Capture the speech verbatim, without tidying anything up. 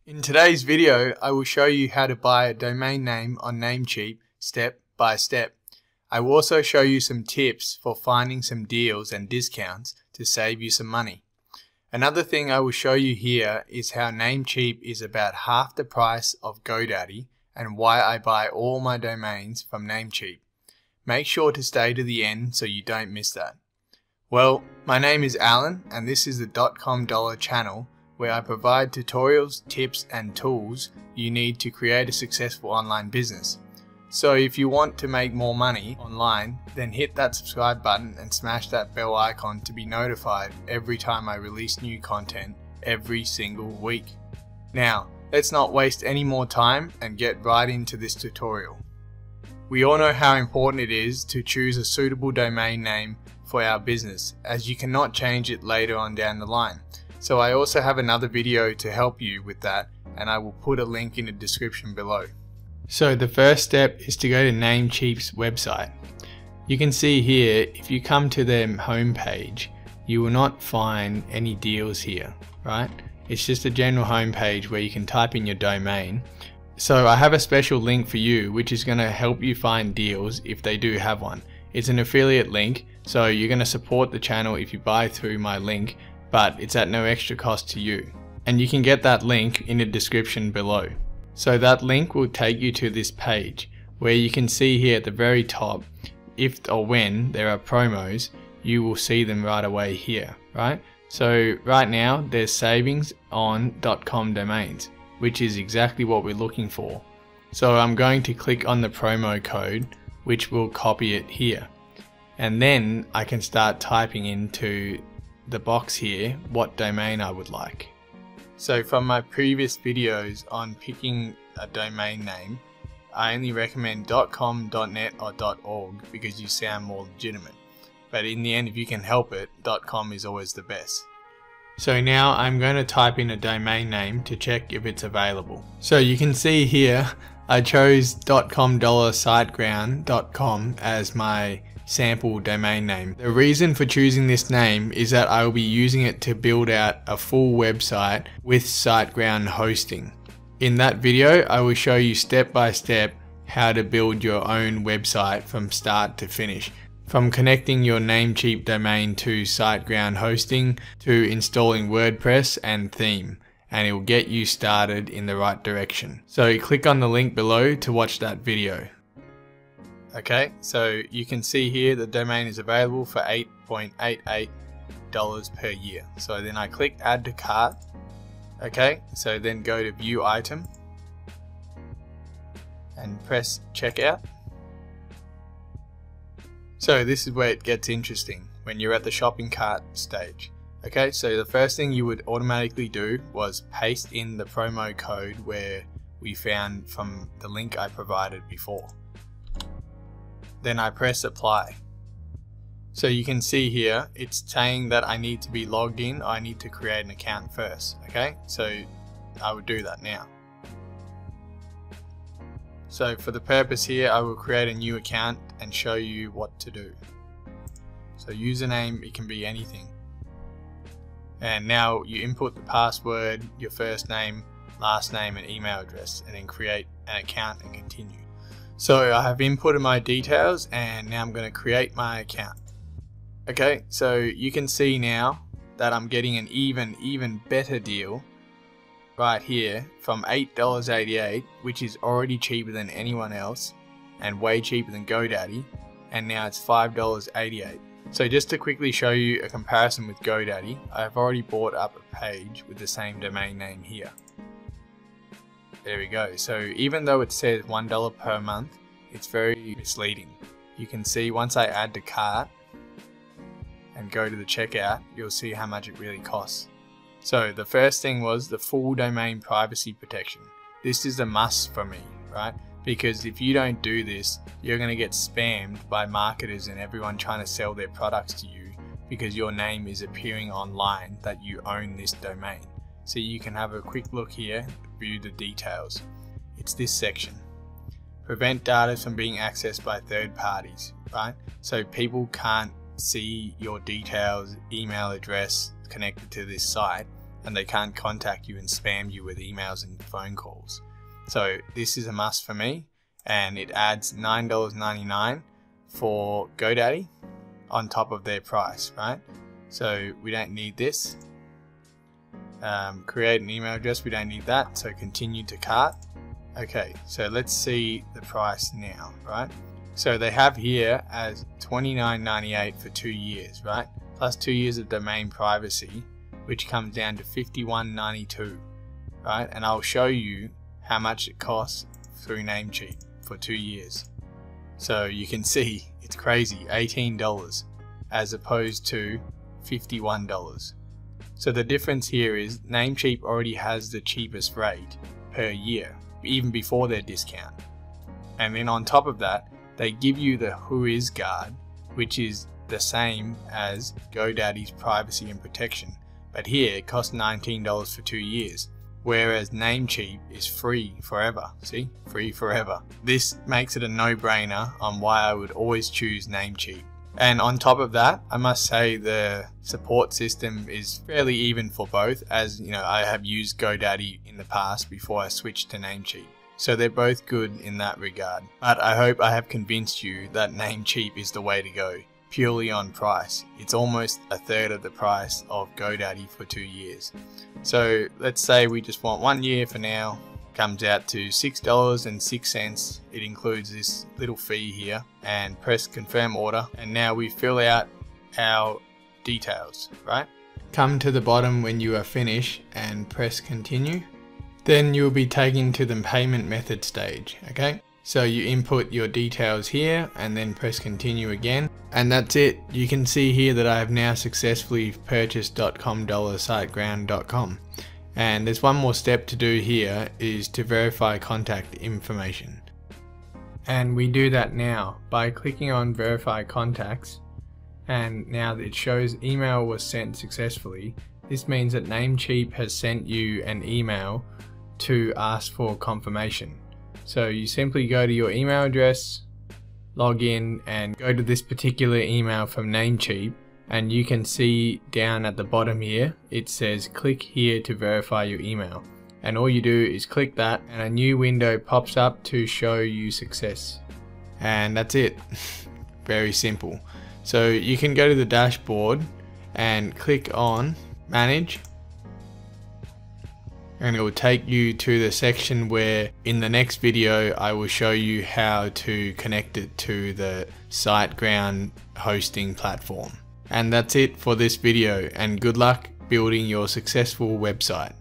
In today's video, I will show you how to buy a domain name on Namecheap step by step. I will also show you some tips for finding some deals and discounts to save you some money. Another thing I will show you here is how Namecheap is about half the price of GoDaddy and why I buy all my domains from Namecheap. Make sure to stay to the end so you don't miss that. Well, my name is Alan and this is the dot com dollar channel where I provide tutorials, tips and tools you need to create a successful online business. So if you want to make more money online, then hit that subscribe button and smash that bell icon to be notified every time I release new content every single week. Now, let's not waste any more time and get right into this tutorial. We all know how important it is to choose a suitable domain name for our business, as you cannot change it later on down the line. So I also have another video to help you with that, and I will put a link in the description below. So the first step is to go to Namecheap's website. You can see here, if you come to their homepage, you will not find any deals here, right? It's just a general homepage where you can type in your domain. So I have a special link for you which is going to help you find deals if they do have one. It's an affiliate link, so you're going to support the channel if you buy through my link, but it's at no extra cost to you. And you can get that link in the description below. So that link will take you to this page where you can see here at the very top, if or when there are promos, you will see them right away here, right? So right now there's savings on .com domains, which is exactly what we're looking for. So I'm going to click on the promo code, which will copy it here. And then I can start typing into the box here what domain I would like. So from my previous videos on picking a domain name, I only recommend .com, .net or .org because you sound more legitimate. But in the end, if you can help it, .com is always the best. So now I'm going to type in a domain name to check if it's available. So you can see here I chose .com dollar siteground dot com as my sample domain name. The reason for choosing this name is that I will be using it to build out a full website with SiteGround hosting. In that video, I will show you step by step how to build your own website from start to finish. From connecting your Namecheap domain to SiteGround hosting to installing WordPress and theme, and it will get you started in the right direction. So click on the link below to watch that video. Okay, so you can see here the domain is available for eight point eight eight dollars per year. So then I click add to cart. Okay, so then go to view item and press checkout. So this is where it gets interesting, when you're at the shopping cart stage. Okay, so the first thing you would automatically do was paste in the promo code where we found from the link I provided before. Then I press apply. So you can see here it's saying that I need to be logged in, I need to create an account first. Okay, so I would do that now. So for the purpose here, I will create a new account and show you what to do. So username, it can be anything. And now you input the password, your first name, last name and email address, and then create an account and continue. So I have inputted my details and now I'm going to create my account. Okay, so you can see now that I'm getting an even, even better deal right here from eight dollars and eighty-eight cents, which is already cheaper than anyone else and way cheaper than GoDaddy, and now it's five dollars and eighty-eight cents. So just to quickly show you a comparison with GoDaddy, I've already bought up a page with the same domain name here. There we go. So even though it says one dollar per month, it's very misleading. You can see once I add to cart and go to the checkout, you'll see how much it really costs. So the first thing was the full domain privacy protection. This is a must for me, right? Because if you don't do this, you're going to get spammed by marketers and everyone trying to sell their products to you because your name is appearing online that you own this domain. So you can have a quick look here, view the details. It's this section. Prevent data from being accessed by third parties, right? So people can't see your details, email address connected to this site and they can't contact you and spam you with emails and phone calls. So this is a must for me, and it adds nine dollars and ninety-nine cents for GoDaddy on top of their price, right? So we don't need this. Um, create an email address, we don't need that, so continue to cart. Okay, so let's see the price now, right? So they have here as twenty-nine ninety-eight for two years, right? Plus two years of domain privacy, which comes down to fifty-one ninety-two, right? And I'll show you how much it costs through Namecheap for two years. So you can see it's crazy, eighteen dollars as opposed to fifty-one dollars. So the difference here is Namecheap already has the cheapest rate per year, even before their discount. And then on top of that, they give you the Who Is Guard, which is the same as GoDaddy's privacy and protection. But here it costs nineteen dollars for two years, whereas Namecheap is free forever. See? Free forever. This makes it a no-brainer on why I would always choose Namecheap. And on top of that, I must say the support system is fairly even for both, as you know, I have used GoDaddy in the past before I switched to Namecheap. So they're both good in that regard. But I hope I have convinced you that Namecheap is the way to go, purely on price. It's almost a third of the price of GoDaddy for two years. So let's say we just want one year for now. Comes out to six dollars and six cents. It includes this little fee here, and press confirm order, and now we fill out our details, right? Come to the bottom when you are finished and press continue. Then you'll be taken to the payment method stage, okay? So you input your details here and then press continue again, and that's it. You can see here that I have now successfully purchased .com dollar siteground dot com. And there's one more step to do here, is to verify contact information. And we do that now by clicking on verify contacts, and now it shows email was sent successfully. This means that Namecheap has sent you an email to ask for confirmation. So you simply go to your email address, log in, and go to this particular email from Namecheap. And you can see down at the bottom here, it says click here to verify your email. And all you do is click that, and a new window pops up to show you success. And that's it. Very simple. So you can go to the dashboard and click on manage. And it will take you to the section where in the next video I will show you how to connect it to the SiteGround hosting platform. And that's it for this video, and good luck building your successful website.